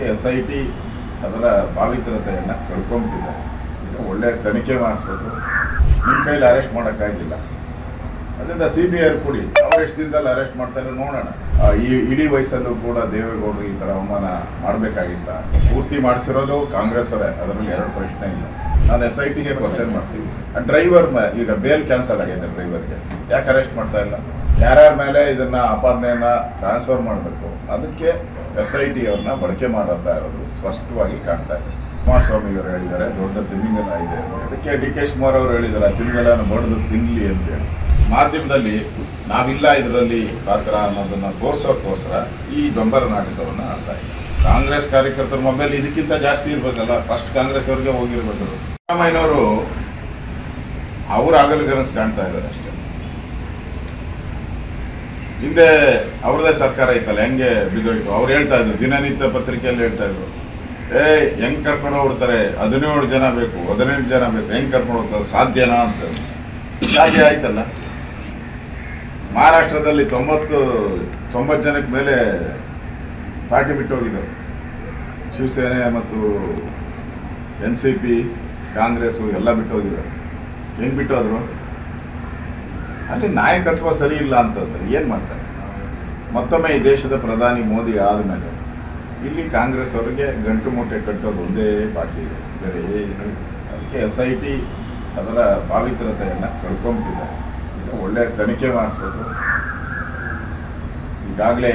ಅದಕ್ಕೆ SIT ಅದರ ಪಾವಿತ್ರತೆಯನ್ನು ಕಳ್ಕೊಂಬಿಟ್ಟಿದ್ದಾರೆ. ಒಳ್ಳೆ ತನಿಖೆ ಮಾಡಿಸ್ಬೇಕು. ನಿಮ್ಮ ಕೈಲಿ ಅರೆಸ್ಟ್ ಮಾಡೋಕ್ಕಾಗಿಲ್ಲ, ಅದರಿಂದ CBI ಕೊಡಿ. ಅವ್ರು ಎಷ್ಟು ದಿನದಲ್ಲಿ ಅರೆಸ್ಟ್ ಮಾಡ್ತಾರೆ ನೋಡೋಣ. ಈ ಇಡೀ ವಯಸ್ಸಲ್ಲೂ ಕೂಡ ದೇವೇಗೌಡರು ಈ ಥರ ಅವಮಾನ ಮಾಡಬೇಕಾಗಿತ್ತ? ಪೂರ್ತಿ ಮಾಡಿಸಿರೋದು ಕಾಂಗ್ರೆಸ್ ಅವರೇ, ಅದರಲ್ಲಿ ಎರಡು ಪ್ರಶ್ನೆ ಇಲ್ಲ. ನಾನು SITಗೆ ಕ್ವಶನ್ ಮಾಡ್ತೀವಿ. ಡ್ರೈವರ್ ಈಗ ಬೇಲ್ ಕ್ಯಾನ್ಸಲ್ ಆಗಿದೆ, ಡ್ರೈವರ್ಗೆ ಯಾಕೆ ಅರೆಸ್ಟ್ ಮಾಡ್ತಾ ಇಲ್ಲ? ಯಾರ್ಯಾರ ಮೇಲೆ ಇದನ್ನ ಆಪಾದನೆಯನ್ನ ಟ್ರಾನ್ಸ್ಫರ್ ಮಾಡಬೇಕು, ಅದಕ್ಕೆ SIT ಅವ್ರನ್ನ ಬಳಕೆ ಮಾಡುತ್ತಾ ಇರೋದು ಸ್ಪಷ್ಟವಾಗಿ ಕಾಣ್ತಾ ಇದೆ. ಕುಮಾರಸ್ವಾಮಿ ಅವರು ಹೇಳಿದ್ದಾರೆ ದೊಡ್ಡ ತಿಮಿಂಗಲ ಇದೆ, ಅದಕ್ಕೆ DK ಶಿವಕುಮಾರ್ ಅವರು ಹೇಳಿದ್ದಾರೆ ತಿಮಿಂಗಲನ ಬಡಿದು ತಿನ್ಲಿ ಅಂತೇಳಿ. ಮಾಧ್ಯಮದಲ್ಲಿ ನಾವಿಲ್ಲ ಇದರಲ್ಲಿ ಪಾತ್ರ ಅನ್ನೋದನ್ನ ತೋರ್ಸೋಕ್ಕೋಸ್ಕರ ಈ ಬೆಂಬಲ ನಾಟಕವನ್ನು ಆಡ್ತಾ ಇದೆ. ಕಾಂಗ್ರೆಸ್ ಕಾರ್ಯಕರ್ತರ ಮೊಬೈಲ್ ಇದಕ್ಕಿಂತ ಜಾಸ್ತಿ ಇರ್ಬೇಕಲ್ಲ, ಫಸ್ಟ್ ಕಾಂಗ್ರೆಸ್ ಅವ್ರಿಗೆ ಹೋಗಿರ್ಬೇಕು. ಸಿದ್ದರಾಮಯ್ಯನವರು ಅವ್ರ ಆಗಲುಗನಸು ಕಾಣ್ತಾ ಇದ್ದಾರೆ ಅಷ್ಟೇ. ಹಿಂದೆ ಅವ್ರದೇ ಸರ್ಕಾರ ಇತ್ತಲ್ಲ, ಹೆಂಗೆ ಬಿದ್ದೋಯ್ತು. ಅವ್ರು ಹೇಳ್ತಾ ಇದ್ರು, ದಿನನಿತ್ಯ ಪತ್ರಿಕೆಯಲ್ಲಿ ಹೇಳ್ತಾ ಇದ್ರು, ಹೆಂಗ್ ಕರ್ಕೊಂಡು ಹೋಗ್ತಾರೆ, 17 ಜನ ಬೇಕು, 18 ಜನ ಬೇಕು, ಹೆಂಗ್ ಕರ್ಕೊಂಡು ಹೋಗ್ತಾರೆ, ಸಾಧ್ಯನಾ ಅಂತ. ಹಾಗೆ ಆಯ್ತಲ್ಲ. ಮಹಾರಾಷ್ಟ್ರದಲ್ಲಿ 90 ಜನಕ್ಕೆ ಮೇಲೆ ಪಾರ್ಟಿ ಬಿಟ್ಟು ಹೋಗಿದ್ದಾರೆ. ಶಿವಸೇನೆ ಮತ್ತು NCP ಕಾಂಗ್ರೆಸ್ ಎಲ್ಲ ಬಿಟ್ಟು ಹೋಗಿದ್ದಾರೆ. ಹೆಂಗ್ ಬಿಟ್ಟು ಹೋದ್ರು? ಅಲ್ಲಿ ನಾಯಕತ್ವ ಸರಿ ಇಲ್ಲ ಅಂತಂದ್ರೆ ಏನ್ ಮಾಡ್ತಾರೆ? ಮತ್ತೊಮ್ಮೆ ಈ ದೇಶದ ಪ್ರಧಾನಿ ಮೋದಿ ಆದ್ಮೇಲೆ ಇಲ್ಲಿ ಕಾಂಗ್ರೆಸ್ ಅವರಿಗೆ ಗಂಟು ಮೂಟೆ ಕಟ್ಟೋದು ಒಂದೇ ಬಾಕಿ ಇದೆ, ಬೇರೆ ಏನು. ಅದಕ್ಕೆ SIT ಅದರ ಪಾವಿತ್ರತೆಯನ್ನು ಕಳ್ಕೊಂಬಿಟ್ಟಿದ್ದಾರೆ. ಒಳ್ಳೆ ತನಿಖೆ ಮಾಡಿಸ್ಬೇಕು. ಈಗಾಗಲೇ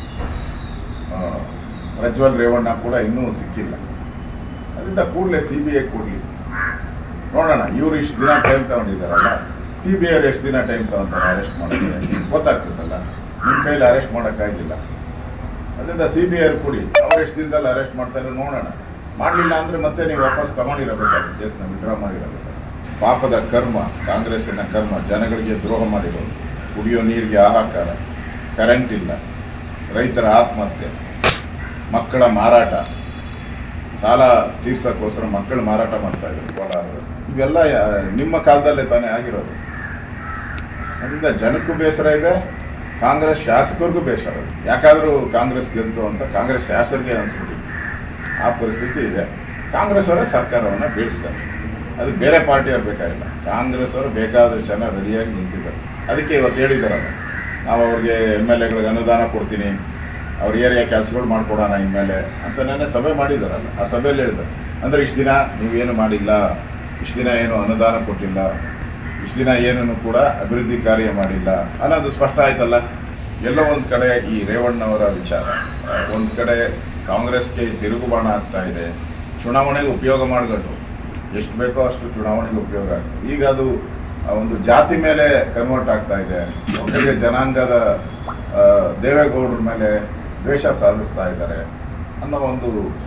ಪ್ರಜ್ವಲ್ ರೇವಣ್ಣ ಕೂಡ ಇನ್ನೂ ಸಿಕ್ಕಿಲ್ಲ, ಅದರಿಂದ ಕೂಡಲೇ CBI ಕೊಡಲಿ ನೋಡೋಣ. ಇವ್ರು ಇಷ್ಟು ದಿನ ಟೈಮ್ ತಗೊಂಡಿದ್ದಾರಲ್ಲ, CBI ಅವ್ರು ಎಷ್ಟು ದಿನ ಟೈಮ್ ತಗೊಂತಾರೆ ಅರೆಸ್ಟ್ ಮಾಡೋಕ್ಕೆ ಗೊತ್ತಾಗ್ತದಲ್ಲ. ನಿಮ್ಮ ಕೈಲಿ ಅರೆಸ್ಟ್ ಮಾಡೋಕ್ಕಾಗಿಲ್ಲ, ಅದರಿಂದ CBI ಕೊಡಿ. ಅವ್ರು ಎಷ್ಟು ದಿನದಲ್ಲಿ ಅರೆಸ್ಟ್ ಮಾಡ್ತಾರೆ ನೋಡೋಣ. ಮಾಡಲಿಲ್ಲ ಅಂದರೆ ಮತ್ತೆ ನೀವು ವಾಪಸ್ ತಗೊಂಡಿರಬೇಕಾದ್ರೆ ಕೇಸ್ನ ವಿಡ್ರಾ ಮಾಡಿರಬೇಕು. ಪಾಪದ ಕರ್ಮ, ಕಾಂಗ್ರೆಸ್ಸಿನ ಕರ್ಮ, ಜನಗಳಿಗೆ ದ್ರೋಹ ಮಾಡಿರೋದು. ಕುಡಿಯೋ ನೀರಿಗೆ ಹಾಹಾಕಾರ, ಕರೆಂಟ್ ಇಲ್ಲ, ರೈತರ ಆತ್ಮಹತ್ಯೆ, ಮಕ್ಕಳ ಮಾರಾಟ, ಸಾಲ ತೀರ್ಸಕ್ಕೋಸ್ಕರ ಮಕ್ಕಳು ಮಾರಾಟ ಮಾಡ್ತಾ ಇದ್ರು ಕೋಲಾರದಲ್ಲಿ. ಇವೆಲ್ಲ ನಿಮ್ಮ ಕಾಲದಲ್ಲೇ ತಾನೇ ಆಗಿರೋದು. ಅದರಿಂದ ಜನಕ್ಕೂ ಬೇಸರ ಇದೆ, ಕಾಂಗ್ರೆಸ್ ಶಾಸಕರಿಗೂ ಬೇಸರ ಇದೆ. ಯಾಕಾದರೂ ಕಾಂಗ್ರೆಸ್ ಗೆದ್ದು ಅಂತ ಕಾಂಗ್ರೆಸ್ ಶಾಸಕರಿಗೆ ಅನಿಸ್ಬಿಟ್ಟು ಆ ಪರಿಸ್ಥಿತಿ ಇದೆ. ಕಾಂಗ್ರೆಸ್ ಅವರೇ ಸರ್ಕಾರವನ್ನು ಬೀಳಿಸ್ತಾರೆ, ಅದಕ್ಕೆ ಬೇರೆ ಪಾರ್ಟಿಯವ್ರು ಬೇಕಾಗಿಲ್ಲ. ಕಾಂಗ್ರೆಸ್ ಅವರು ಬೇಕಾದ ಜನ ರೆಡಿಯಾಗಿ ನಿಂತಿದ್ದಾರೆ. ಅದಕ್ಕೆ ಇವತ್ತು ಹೇಳಿದಾರಲ್ಲ, ನಾವು ಅವ್ರಿಗೆ MLAಗಳಿಗೆ ಅನುದಾನ ಕೊಡ್ತೀನಿ, ಅವ್ರ ಏರಿಯಾ ಕೆಲಸಗಳು ಮಾಡಿಕೊಡೋಣ ಇನ್ಮೇಲೆ ಅಂತ ನೆನ್ನೆ ಸಭೆ ಮಾಡಿದಾರಲ್ಲ. ಆ ಸಭೆಯಲ್ಲಿ ಹೇಳಿದ್ದಾರೆ ಅಂದರೆ ಇಷ್ಟು ದಿನ ನೀವೇನು ಮಾಡಿಲ್ಲ, ಇಷ್ಟು ದಿನ ಏನು ಅನುದಾನ ಕೊಟ್ಟಿಲ್ಲ, ಇಷ್ಟು ದಿನ ಏನನ್ನು ಕೂಡ ಅಭಿವೃದ್ಧಿ ಕಾರ್ಯ ಮಾಡಿಲ್ಲ ಅನ್ನೋದು ಸ್ಪಷ್ಟ ಆಯ್ತಲ್ಲ. ಎಲ್ಲೋ ಒಂದು ಕಡೆ ಈ ರೇವಣ್ಣವರ ವಿಚಾರ, ಒಂದು ಕಡೆ ಕಾಂಗ್ರೆಸ್ಗೆ ತಿರುಗುಬಾಣ ಆಗ್ತಾ ಇದೆ. ಚುನಾವಣೆಗೆ ಉಪಯೋಗ ಮಾಡಿಕೊಂಡು ಎಷ್ಟು ಬೇಕೋ ಅಷ್ಟು ಚುನಾವಣೆಗೆ ಉಪಯೋಗ ಆಗ್ತದೆ. ಈಗ ಅದು ಒಂದು ಜಾತಿ ಮೇಲೆ ಕನ್ವರ್ಟ್ ಆಗ್ತಾ ಇದೆ. ಒಟ್ಟಿಗೆ ಜನಾಂಗದ ದೇವೇಗೌಡರ ಮೇಲೆ ದ್ವೇಷ ಸಾಧಿಸ್ತಾ ಇದ್ದಾರೆ ಅನ್ನೋ ಒಂದು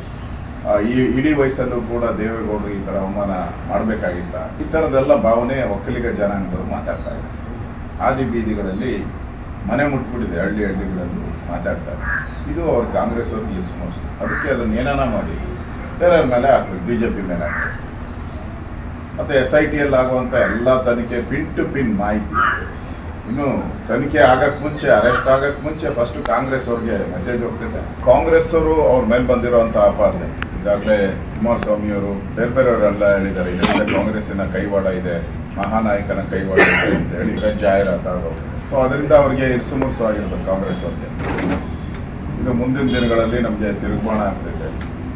ಈ ಇಡೀ ವಯಸ್ಸಲ್ಲೂ ಕೂಡ ದೇವೇಗೌಡರು ಈ ಥರ ಅವಮಾನ ಮಾಡಬೇಕಾಗಿತ್ತ? ಈ ಥರದ್ದೆಲ್ಲ ಭಾವನೆ ಒಕ್ಕಲಿಗ ಜನಾಂಗದವರು ಮಾತಾಡ್ತಾ ಇದ್ದಾರೆ. ಹಾದಿ ಬೀದಿಗಳಲ್ಲಿ ಮನೆ ಮುಟ್ಬಿಟ್ಟಿದೆ, ಹಳ್ಳಿಗಳಲ್ಲಿ ಮಾತಾಡ್ತಾರೆ. ಇದು ಅವ್ರ ಕಾಂಗ್ರೆಸ್ ಅವ್ರಿಗೆ ಸಮಸ್ಯೆ. ಅದಕ್ಕೆ ಅದನ್ನು ಏನಾನ ಮಾಡಿ ಬೇರೆ ಮೇಲೆ ಹಾಕ್ಬೇಕು, BJP ಮೇಲೆ ಹಾಕ್ಬೇಕು. ಮತ್ತು SITಯಲ್ಲಿ ಆಗುವಂಥ ಎಲ್ಲ ತನಿಖೆ ಪಿನ್ ಟು ಪಿನ್ ಮಾಹಿತಿ. ಇನ್ನು ತನಿಖೆ ಆಗಕ್ಕೆ ಮುಂಚೆ, ಅರೆಸ್ಟ್ ಆಗಕ್ಕೆ ಮುಂಚೆ ಫಸ್ಟ್ ಕಾಂಗ್ರೆಸ್ ಅವ್ರಿಗೆ ಮೆಸೇಜ್ ಹೋಗ್ತಿದೆ. ಕಾಂಗ್ರೆಸ್ ಅವರು ಅವ್ರ ಮೇಲೆ ಬಂದಿರುವಂಥ ಆಪಾದನೆ ಈಗಾಗಲೇ ಕುಮಾರಸ್ವಾಮಿಯವರು ಬೇರೆಯವರೆಲ್ಲ ಹೇಳಿದ್ದಾರೆ, ಇದರಿಂದ ಕಾಂಗ್ರೆಸ್ಸಿನ ಕೈವಾಡ ಇದೆ, ಮಹಾನಾಯಕನ ಕೈವಾಡ ಇದೆ ಅಂತ ಹೇಳಿ ಜಾಹೀರಾತು. ಸೊ ಅದರಿಂದ ಅವ್ರಿಗೆ ಇರ್ಸುಮುರ್ಸು ಆಗಿರ್ಬೇಕು ಕಾಂಗ್ರೆಸ್ ಅವ್ರಿಗೆ. ಇದು ಮುಂದಿನ ದಿನಗಳಲ್ಲಿ ನಮಗೆ ತಿರುಗುಬಾಣ ಆಗ್ತಿದೆ.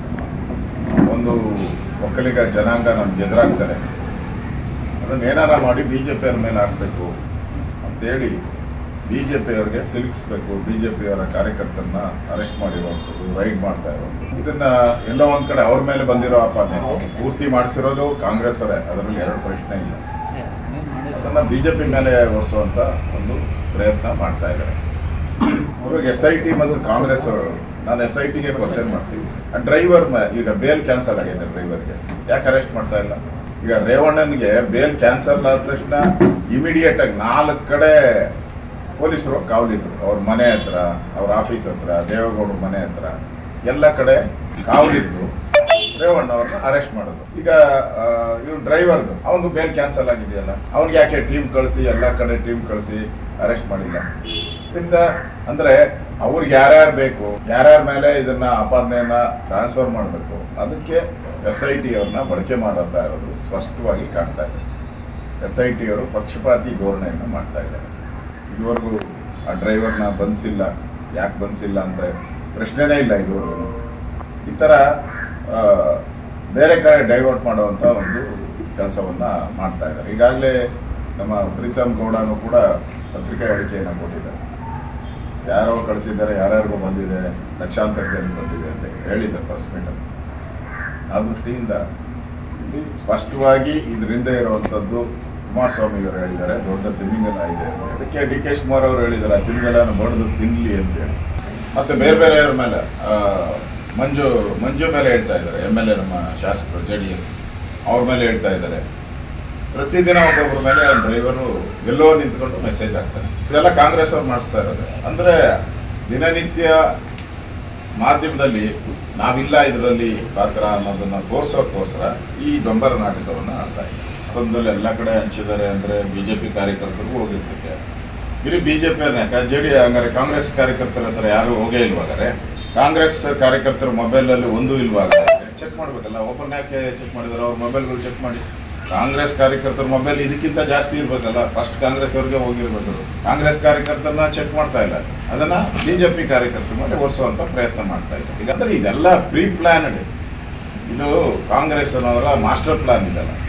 ಒಂದು ಒಕ್ಕಲಿಗ ಜನಾಂಗ ನಮ್ಗೆ ಎದುರಾಗ್ತಾರೆ, ಅದನ್ನು ಏನಾರ ಮಾಡಿ BJP ಅವ್ರ ಮೇಲೆ ಹಾಕಬೇಕು ಅಂತೇಳಿ BJP ಅವ್ರಿಗೆ ಸಿಲುಕಿಸ್ಬೇಕು. BJP ಅವರ ಕಾರ್ಯಕರ್ತರನ್ನ ಅರೆಸ್ಟ್ ಮಾಡಿರುವಂಥದ್ದು, ರೈಡ್ ಮಾಡ್ತಾ ಇರೋದು, ಇದನ್ನ ಎಲ್ಲೋ ಒಂದ್ ಕಡೆ ಅವ್ರ ಮೇಲೆ ಬಂದಿರೋ ಆಪಾದನೆ ಪೂರ್ತಿ ಮಾಡಿಸಿರೋದು ಕಾಂಗ್ರೆಸ್ ಅವರೇ, ಅದರಲ್ಲಿ ಎರಡು ಪ್ರಶ್ನೆ ಇಲ್ಲ. ಅದನ್ನ BJP ಮೇಲೆ ಹೊರಿಸುವಂತ ಒಂದು ಪ್ರಯತ್ನ ಮಾಡ್ತಾ ಇದ್ದಾರೆ. ಇವಾಗ SIT ಮತ್ತು ಕಾಂಗ್ರೆಸ್ ಅವರು, ನಾನು SITಗೆ ಕ್ವಶನ್ ಮಾಡ್ತೀವಿ. ಡ್ರೈವರ್ ಈಗ ಬೇಲ್ ಕ್ಯಾನ್ಸಲ್ ಆಗಿದೆ, ಡ್ರೈವರ್ಗೆ ಯಾಕೆ ಅರೆಸ್ಟ್ ಮಾಡ್ತಾ ಇಲ್ಲ? ಈಗ ರೇವಣ್ಣನ್ಗೆ ಬೇಲ್ ಕ್ಯಾನ್ಸಲ್ ಆದ ತಕ್ಷಣ ಇಮಿಡಿಯೇಟ್ ಆಗಿ 4 ಕಡೆ ಪೊಲೀಸರು ಕಾವಲಿದ್ರು. ಅವ್ರ ಮನೆ ಹತ್ರ, ಅವ್ರ ಆಫೀಸ್ ಹತ್ರ, ದೇವೇಗೌಡರ ಮನೆ ಹತ್ರ ಎಲ್ಲ ಕಡೆ ಕಾವಲಿದ್ರು. ರೇವಣ್ಣ ಅವ್ರನ್ನ ಅರೆಸ್ಟ್ ಮಾಡೋದು. ಈಗ ಇವ್ರು ಡ್ರೈವರ್ದು ಅವನು ಬೇಲ್ ಕ್ಯಾನ್ಸಲ್ ಆಗಿದೆಯಲ್ಲ, ಅವ್ನಿಗೆ ಯಾಕೆ ಟೀಮ್ ಕಳಿಸಿ, ಎಲ್ಲ ಕಡೆ ಟೀಮ್ ಕಳಿಸಿ ಅರೆಸ್ಟ್ ಮಾಡಿಲ್ಲ? ಇದರಿಂದ ಅಂದ್ರೆ ಅವ್ರಿಗೆ ಯಾರ್ಯಾರು ಬೇಕು, ಯಾರ್ಯಾರ ಮೇಲೆ ಇದನ್ನ ಆಪಾದನೆಯನ್ನ ಟ್ರಾನ್ಸ್ಫರ್ ಮಾಡಬೇಕು, ಅದಕ್ಕೆ SIT ಅವ್ರನ್ನ ಬಳಕೆ ಮಾಡುತ್ತಾ ಇರೋದು ಸ್ಪಷ್ಟವಾಗಿ ಕಾಣ್ತಾ ಇದೆ. SIT ಅವರು ಪಕ್ಷಪಾತಿ ಧೋರಣೆಯನ್ನು ಮಾಡ್ತಾ ಇದ್ದಾರೆ. ಇದುವರೆಗೂ ಆ ಡ್ರೈವರ್ನ ಬಂಧಿಸಿಲ್ಲ, ಯಾಕೆ ಬಂಧಿಸಿಲ್ಲ ಅಂತ ಪ್ರಶ್ನೆನೇ ಇಲ್ಲ ಇದುವರೆಗೂ. ಈ ಥರ ಬೇರೆ ಕಡೆ ಡೈವರ್ಟ್ ಮಾಡುವಂಥ ಒಂದು ಕೆಲಸವನ್ನ ಮಾಡ್ತಾ ಇದ್ದಾರೆ. ಈಗಾಗಲೇ ನಮ್ಮ ಪ್ರೀತಮ್ ಗೌಡನು ಕೂಡ ಪತ್ರಿಕಾ ಹೇಳಿಕೆಯನ್ನು ಕೊಟ್ಟಿದ್ದಾರೆ. ಯಾರೋ ಕಳಿಸಿದ್ದಾರೆ, ಯಾರ್ಯಾರಿಗೂ ಬಂದಿದೆ, ಲಕ್ಷಾಂತರ ಜನಕ್ಕೆ ಬಂದಿದೆ ಅಂತ ಹೇಳಿದ್ದಾರೆ ಪ್ರೆಸ್ ಮೀಟಲ್ಲಿ. ಆ ದೃಷ್ಟಿಯಿಂದ ಇಲ್ಲಿ ಸ್ಪಷ್ಟವಾಗಿ ಇದರಿಂದ ಇರುವಂಥದ್ದು ಕುಮಾರಸ್ವಾಮಿ ಅವರು ಹೇಳಿದ್ದಾರೆ, ದೊಡ್ಡ ತಿಮಿಂಗಲ ಇದೆ. ಅದಕ್ಕೆ DK ಶಿವಕುಮಾರ್ ಅವರು ಹೇಳಿದ್ದಾರೆ, ಆ ತಿಮಿಂಗಲನ ಬಡಿದು ತಿನ್ಲಿ ಅಂತೇಳಿ. ಮತ್ತೆ ಬೇರೆ ಬೇರೆಯವ್ರ ಮೇಲೆ ಮಂಜು ಮೇಲೆ ಹೇಳ್ತಾ ಇದ್ದಾರೆ, MLA ನಮ್ಮ ಶಾಸಕರು JDS ಅವ್ರ ಮೇಲೆ ಹೇಳ್ತಾ ಇದ್ದಾರೆ. ಪ್ರತಿದಿನ ಒಬ್ಬೊಬ್ಬರ ಮೇಲೆ ಡ್ರೈವರು ಎಲ್ಲೋ ನಿಂತ್ಕೊಂಡು ಮೆಸೇಜ್ ಹಾಕ್ತಾರೆ. ಇದೆಲ್ಲ ಕಾಂಗ್ರೆಸ್ ಅವ್ರು ಮಾಡಿಸ್ತಾ ಇರೋದು. ಅಂದ್ರೆ ದಿನನಿತ್ಯ ಮಾಧ್ಯಮದಲ್ಲಿ ನಾವಿಲ್ಲ ಇದರಲ್ಲಿ ಪಾತ್ರ ಅನ್ನೋದನ್ನ ತೋರ್ಸೋಕ್ಕೋಸ್ಕರ ಈ ಬೆಂಬಲ ನಾಟಕವನ್ನ ಆಡ್ತಾ ಇದ್ದಾರೆ. ಸಂದರ್ಭದಲ್ಲಿ ಎಲ್ಲ ಕಡೆ ಹಂಚಿದ್ದಾರೆ ಅಂದ್ರೆ ಬಿಜೆಪಿ ಕಾರ್ಯಕರ್ತರಿಗೂ ಹೋಗಿರ್ತಕ್ಕೆ. ಇಲ್ಲಿ ಬಿಜೆಪಿ ಹಂಗಾರೆ ಕಾಂಗ್ರೆಸ್ ಕಾರ್ಯಕರ್ತರ ಹತ್ರ ಯಾರು ಹೋಗೇ ಇಲ್ವಾಗಾರೆ? ಕಾಂಗ್ರೆಸ್ ಕಾರ್ಯಕರ್ತರ ಮೊಬೈಲ್ ಅಲ್ಲಿ ಒಂದು ಇಲ್ವಾಗಾರೆ? ಚೆಕ್ ಮಾಡ್ಬೇಕಲ್ಲ, ಒಬ್ಬರನ್ನ ಯಾಕೆ ಚೆಕ್ ಮಾಡಿದಾರೆ? ಅವ್ರ ಮೊಬೈಲ್ಗಳು ಚೆಕ್ ಮಾಡಿ. ಕಾಂಗ್ರೆಸ್ ಕಾರ್ಯಕರ್ತರ ಮೊಬೈಲ್ ಇದಕ್ಕಿಂತ ಜಾಸ್ತಿ ಇರ್ಬೇಕಲ್ಲ, ಫಸ್ಟ್ ಕಾಂಗ್ರೆಸ್ ಅವ್ರಿಗೆ ಹೋಗಿರ್ಬೇಕು. ಕಾಂಗ್ರೆಸ್ ಕಾರ್ಯಕರ್ತರನ್ನ ಚೆಕ್ ಮಾಡ್ತಾ ಇಲ್ಲ, ಅದನ್ನ ಬಿಜೆಪಿ ಕಾರ್ಯಕರ್ತರ ಮೇಲೆ ಒರೆಸುವಂತ ಪ್ರಯತ್ನ ಮಾಡ್ತಾ ಇದ್ದಾರೆ. ಈಗಂದ್ರೆ ಇದೆಲ್ಲ ಪ್ರೀ ಪ್ಲಾನ್ಡ್, ಇದು ಕಾಂಗ್ರೆಸ್ ಅವರ ಮಾಸ್ಟರ್ ಪ್ಲಾನ್ ಇದಲ್ಲ.